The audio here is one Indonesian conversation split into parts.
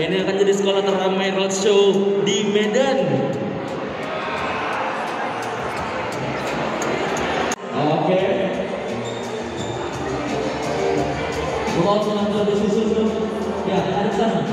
ini akan jadi sekolah terramai roadshow di Medan. Oke. Bukan sudah disusun. Ya, ada di sana.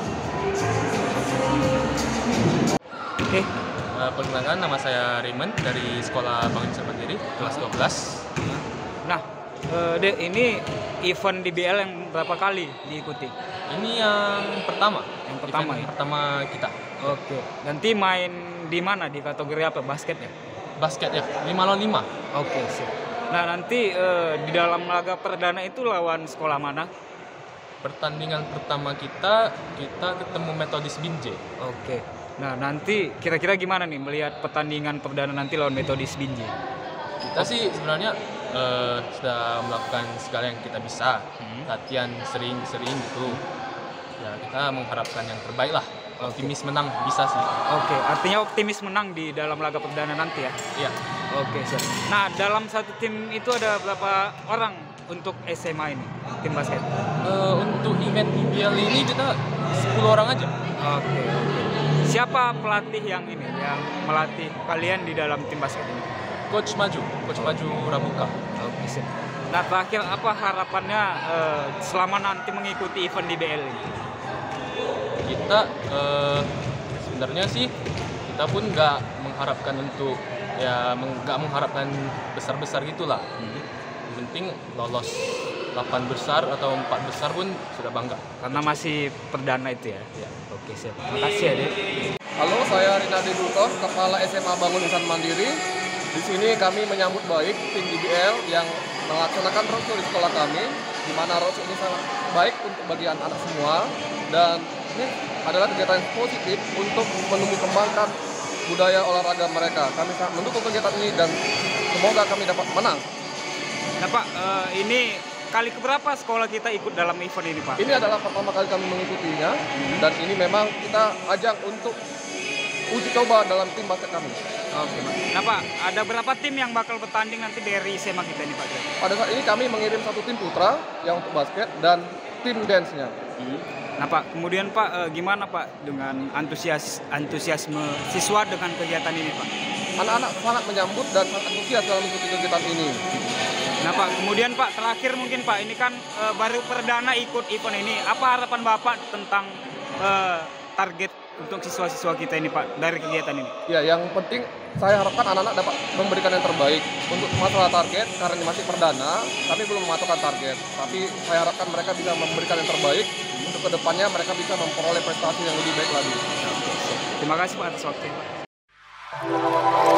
Oke. Perkenalkan, nama saya Raymond dari Sekolah Bank Indonesia Mandiri, kelas 12. Nah, Dek, ini event DBL yang berapa kali diikuti? Ini yang pertama. Yang pertama event ya? pertama kita. Oke. Nanti main di mana? Di kategori apa? Basket ya? Basket ya, 5 lawan 5. Oke, sip. Nah, nanti di dalam laga perdana itu lawan sekolah mana? Pertandingan pertama kita ketemu Metodis Binjai. Oke. Nah, nanti kira-kira gimana nih melihat pertandingan perdana nanti lawan Metodis Binjai? Kita sih sebenarnya sudah melakukan segala yang kita bisa, latihan sering-sering gitu. Ya, kita mengharapkan yang terbaik lah. Optimis menang bisa sih. Oke, artinya optimis menang di dalam laga perdana nanti ya? Iya. Oke, siap. Nah, dalam satu tim itu ada berapa orang untuk SMA ini, tim basket? Untuk event IBL ini kita 10 orang aja. Oke. Siapa pelatih yang melatih kalian di dalam tim basket ini? Coach Maju Rabuka. Oke, siap. Nah, terakhir apa harapannya selama nanti mengikuti event DBL ini? Kita sebenarnya sih kita pun nggak mengharapkan untuk nggak mengharapkan besar-besar gitulah. Yang penting lolos 8 besar atau 4 besar pun sudah bangga. Karena masih perdana itu ya? Ya. Oke, siap. Makasih ya, Dek. Halo, saya Rinaldi Duton, Kepala SMA Bangun Insan Mandiri. Di sini kami menyambut baik tim DBL yang melaksanakan roadshow di sekolah kami, di mana roadshow ini sangat baik untuk bagi anak-anak semua, dan ini adalah kegiatan yang positif untuk menumbuh kembangkan budaya olahraga mereka. Kami sangat mendukung kegiatan ini dan semoga kami dapat menang. Nah, Pak, ini kali keberapa sekolah kita ikut dalam event ini, Pak? Ini adalah pertama kali kami mengikutinya, dan ini memang kita ajang untuk uji coba dalam tim basket kami. Oke, Pak. Nah, Pak, ada berapa tim yang bakal bertanding nanti dari SMA kita ini, Pak? Pada saat ini kami mengirim satu tim putra yang untuk basket dan tim dance-nya. Nah, Pak, kemudian Pak, gimana Pak dengan antusiasme siswa dengan kegiatan ini, Pak? Anak-anak sangat menyambut dan sangat antusias dalam mengikuti kegiatan ini. Nah, Pak, kemudian Pak, terakhir mungkin Pak, ini kan baru perdana ikut event ini. Apa harapan Bapak tentang target untuk siswa-siswa kita ini, Pak, dari kegiatan ini? Ya, yang penting saya harapkan anak-anak dapat memberikan yang terbaik. Untuk masalah target, karena ini masih perdana, kami belum memasukkan target. Tapi saya harapkan mereka bisa memberikan yang terbaik. Untuk kedepannya mereka bisa memperoleh prestasi yang lebih baik lagi. Terima kasih Pak atas waktunya, Pak.